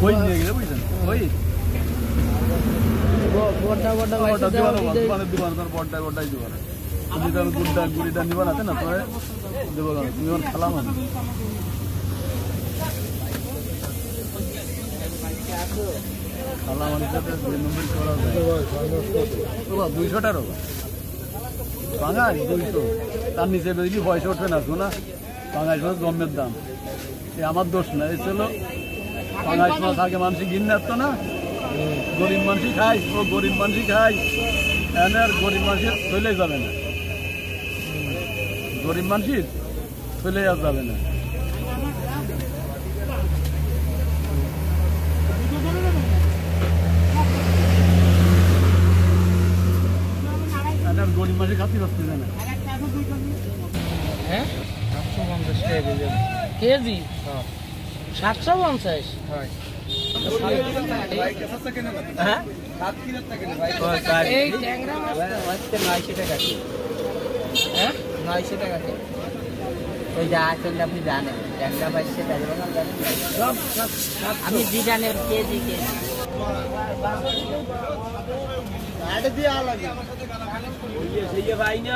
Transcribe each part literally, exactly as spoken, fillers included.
ওই নিয়ে গেলে বুঝছেন ওই বড়টা বড়টা বড়টা দিবানো মানে দিবানো তোর বড়টা বড়টাই দিবানো তুমি তো গুড়টা গুড়িটা নিবা না না তোরে দেবো তুমি ওর খালা মানে খালা মানে দুই নম্বর করা যায় দুইশো টাকা বাঙাল দুইশো তার নিচে বেশি পয়সা উঠবে না শোনা বাঙাল মাছ গমের দাম এ আমার দোষ না এই ছিল বাঙাল মাছ আগে মানুষ গিন্নে আসতো না গরিব মানুষই খায় ও গরিব মানুষই খায় এনে আর গরিব মানুষের চলে যাবে না গরিব মানুষের চলে আর যাবে না আর গরিব মানুষের খাতি করতে না হ্যাঁ সাতশো পঞ্চাশ কেজি সাতশো পঞ্চাশ হ্যাঁ এই ট্যাংরা মাছ নয়শো টাকা হ্যাঁ নয়শো টাকা ওই যা আসলে আপনি জানেন ট্যাংরা বাইশশো টাকা সব আমি বিজানের কেজি কেজি ভাই না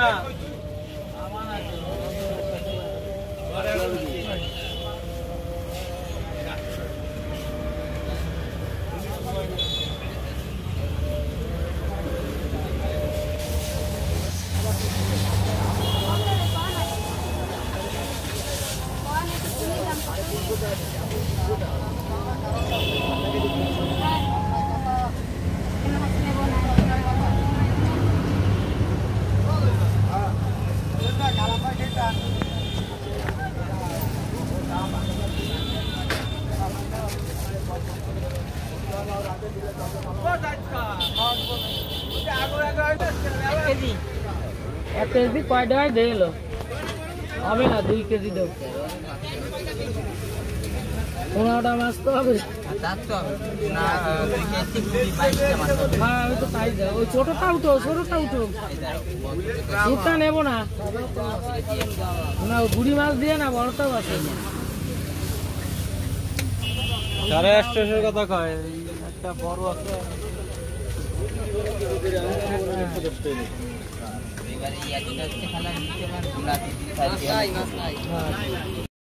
এক কেজি কয় টাকায় দিয়ে এলো হবে না দুই কেজি দেব পনেরোটা মাছ তো হবে হ্যাঁ আমি তো তাই যাই ওই ছোটটা উঠো ছোটটা উঠো দুধটা নেবো না না বুড়ি মাছ দিয়ে না বড়টাও আছে সাড়ে আটশোশোর কথা কয় একটা বড় আছে এবারে ইয়াটি হচ্ছে খালা নিতে পারেন